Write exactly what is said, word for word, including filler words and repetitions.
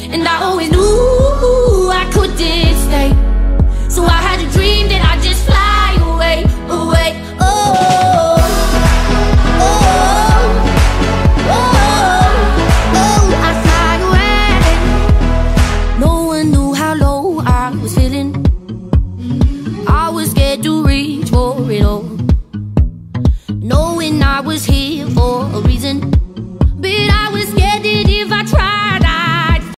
and I always knew I couldn't stay. So I had a dream that I'd just fly away, away. Oh, oh, oh, oh, I'd fly away. No one knew how low I was feeling. I was scared to reach for it all, knowing I was here for a reason.